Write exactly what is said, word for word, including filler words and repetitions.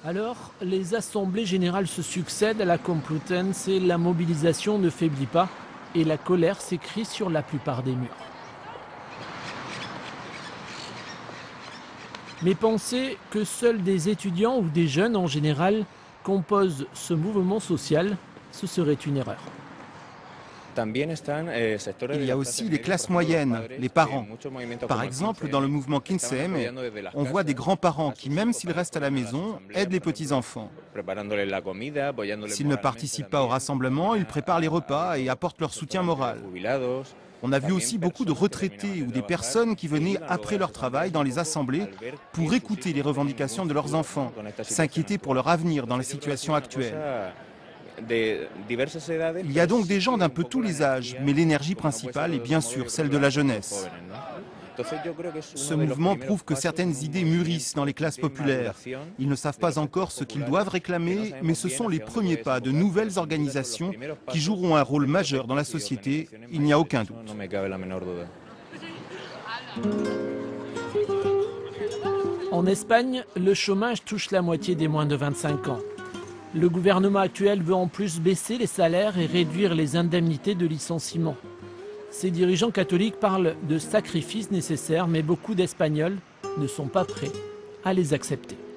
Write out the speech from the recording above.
Alors, les assemblées générales se succèdent à la Complutense et la mobilisation ne faiblit pas et la colère s'écrit sur la plupart des murs. Mais penser que seuls des étudiants ou des jeunes en général composent ce mouvement social, ce serait une erreur. Il y a aussi les classes moyennes, les parents. Par exemple, dans le mouvement quinze eme, on voit des grands-parents qui, même s'ils restent à la maison, aident les petits-enfants. S'ils ne participent pas au rassemblement, ils préparent les repas et apportent leur soutien moral. On a vu aussi beaucoup de retraités ou des personnes qui venaient après leur travail dans les assemblées pour écouter les revendications de leurs enfants, s'inquiéter pour leur avenir dans la situation actuelle. Il y a donc des gens d'un peu tous les âges, mais l'énergie principale est bien sûr celle de la jeunesse. Ce mouvement prouve que certaines idées mûrissent dans les classes populaires. Ils ne savent pas encore ce qu'ils doivent réclamer, mais ce sont les premiers pas de nouvelles organisations qui joueront un rôle majeur dans la société, il n'y a aucun doute. En Espagne, le chômage touche la moitié des moins de vingt-cinq ans. Le gouvernement actuel veut en plus baisser les salaires et réduire les indemnités de licenciement. Ces dirigeants catholiques parlent de sacrifices nécessaires, mais beaucoup d'Espagnols ne sont pas prêts à les accepter.